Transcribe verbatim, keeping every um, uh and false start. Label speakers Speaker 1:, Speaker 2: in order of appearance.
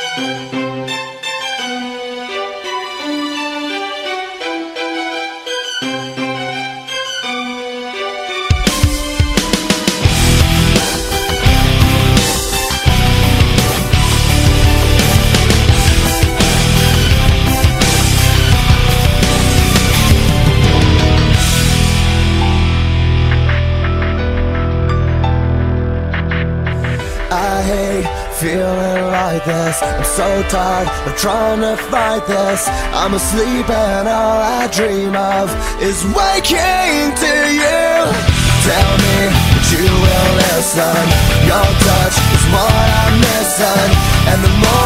Speaker 1: I hate feeling like this. I'm so tired of trying to fight this. I'm asleep and all I dream of is waking to you. Tell me that you will listen. Your touch is what I'm missing, and the more